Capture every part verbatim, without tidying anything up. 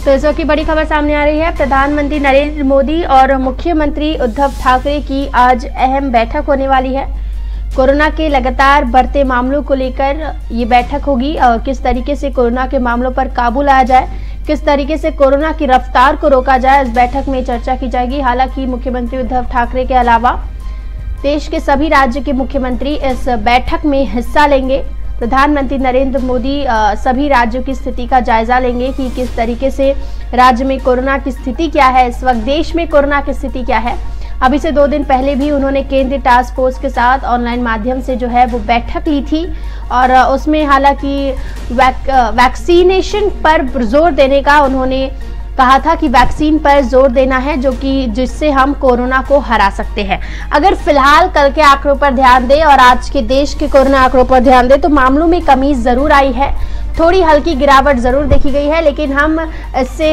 तो इस वक्त की बड़ी खबर सामने आ रही है। प्रधानमंत्री नरेंद्र मोदी और मुख्यमंत्री उद्धव ठाकरे की आज अहम बैठक होने वाली है। कोरोना के लगातार बढ़ते मामलों को लेकर ये बैठक होगी और किस तरीके से कोरोना के मामलों पर काबू लाया जाए, किस तरीके से कोरोना की रफ्तार को रोका जाए, इस बैठक में चर्चा की जाएगी। हालांकि मुख्यमंत्री उद्धव ठाकरे के अलावा देश के सभी राज्य के मुख्यमंत्री इस बैठक में हिस्सा लेंगे। प्रधानमंत्री नरेंद्र मोदी सभी राज्यों की स्थिति का जायजा लेंगे कि किस तरीके से राज्य में कोरोना की स्थिति क्या है, इस वक्त देश में कोरोना की स्थिति क्या है। अभी से दो दिन पहले भी उन्होंने केंद्रीय टास्क फोर्स के साथ ऑनलाइन माध्यम से जो है वो बैठक ली थी और उसमें हालांकि वैक, वैक्सीनेशन पर जोर देने का उन्होंने कहा था कि वैक्सीन पर जोर देना है, जो कि जिससे हम कोरोना को हरा सकते हैं। अगर फिलहाल कल के आंकड़ों पर ध्यान दें और आज के देश के कोरोना आंकड़ों पर ध्यान दें तो मामलों में कमी जरूर आई है, थोड़ी हल्की गिरावट जरूर देखी गई है, लेकिन हम इससे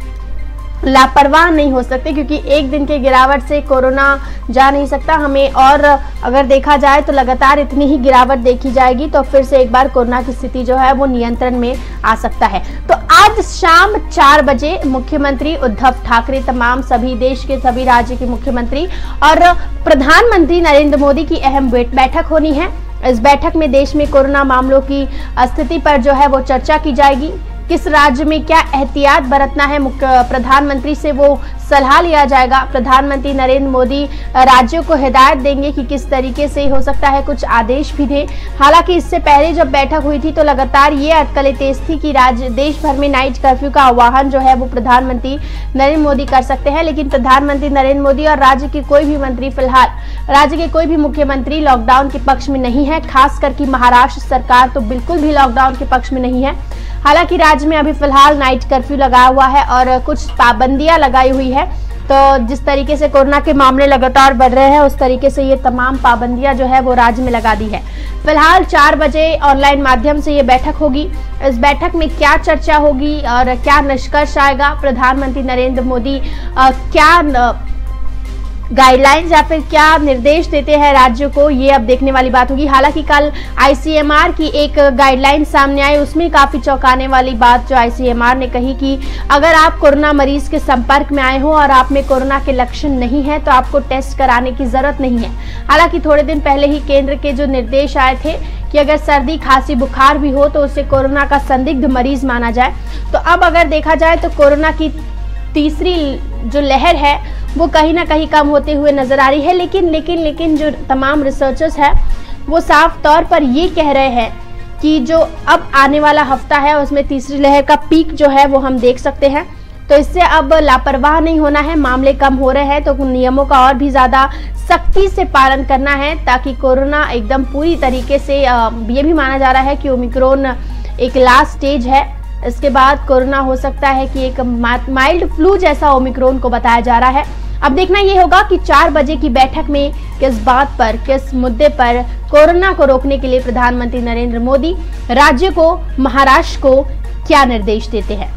लापरवाह नहीं हो सकते क्योंकि एक दिन के गिरावट से कोरोना जा नहीं सकता हमें। और अगर देखा जाए तो लगातार इतनी ही गिरावट देखी जाएगी तो फिर से एक बार कोरोना की स्थिति जो है वो नियंत्रण में आ सकता है। तो आज शाम चार बजे मुख्यमंत्री उद्धव ठाकरे, तमाम सभी देश के सभी राज्य के मुख्यमंत्री और प्रधानमंत्री नरेंद्र मोदी की अहम बैठक होनी है। इस बैठक में देश में कोरोना मामलों की स्थिति पर जो है वो चर्चा की जाएगी। किस राज्य में क्या एहतियात बरतना है, मुख्य प्रधानमंत्री से वो सलाह लिया जाएगा। प्रधानमंत्री नरेंद्र मोदी राज्यों को हिदायत देंगे कि किस तरीके से हो सकता है कुछ आदेश भी दें। हालांकि इससे पहले जब बैठक हुई थी तो लगातार ये अटकलें तेज थी कि राज्य देश भर में नाइट कर्फ्यू का आह्वान जो है वो प्रधानमंत्री नरेंद्र मोदी कर सकते हैं, लेकिन प्रधानमंत्री नरेंद्र मोदी और राज्य के कोई भी मंत्री, फिलहाल राज्य के कोई भी मुख्यमंत्री लॉकडाउन के पक्ष में नहीं है। खास करके महाराष्ट्र सरकार तो बिल्कुल भी लॉकडाउन के पक्ष में नहीं है। हालांकि राज्य में अभी फिलहाल नाइट कर्फ्यू लगाया हुआ है और कुछ पाबंदियां लगाई हुई है। तो जिस तरीके से कोरोना के मामले लगातार बढ़ रहे हैं उस तरीके से ये तमाम पाबंदियां जो है वो राज्य में लगा दी है। फिलहाल चार बजे ऑनलाइन माध्यम से ये बैठक होगी। इस बैठक में क्या चर्चा होगी और क्या निष्कर्ष आएगा, प्रधानमंत्री नरेंद्र मोदी आ, क्या गाइडलाइंस या फिर क्या निर्देश देते हैं राज्यों को, ये अब देखने वाली बात होगी। हालांकि कल आईसीएमआर की एक गाइडलाइन सामने आई, उसमें काफी चौंकाने वाली बात जो आईसीएमआर ने कही कि अगर आप कोरोना मरीज के संपर्क में आए हो और आप में कोरोना के लक्षण नहीं है तो आपको टेस्ट कराने की जरूरत नहीं है। हालांकि थोड़े दिन पहले ही केंद्र के जो निर्देश आए थे कि अगर सर्दी खांसी बुखार भी हो तो उसे कोरोना का संदिग्ध मरीज माना जाए। तो अब अगर देखा जाए तो कोरोना की तीसरी जो लहर है वो कहीं ना कहीं कम होते हुए नजर आ रही है, लेकिन लेकिन लेकिन जो तमाम रिसर्चर्स है वो साफ तौर पर ये कह रहे हैं कि जो अब आने वाला हफ्ता है उसमें तीसरी लहर का पीक जो है वो हम देख सकते हैं। तो इससे अब लापरवाह नहीं होना है, मामले कम हो रहे हैं तो नियमों का और भी ज्यादा सख्ती से पालन करना है ताकि कोरोना एकदम पूरी तरीके से, ये भी माना जा रहा है कि ओमिक्रॉन एक लास्ट स्टेज है, इसके बाद कोरोना हो सकता है कि एक माइल्ड फ्लू जैसा ओमिक्रॉन को बताया जा रहा है। अब देखना ये होगा कि चार बजे की बैठक में किस बात पर, किस मुद्दे पर कोरोना को रोकने के लिए प्रधानमंत्री नरेंद्र मोदी राज्य को, महाराष्ट्र को क्या निर्देश देते हैं।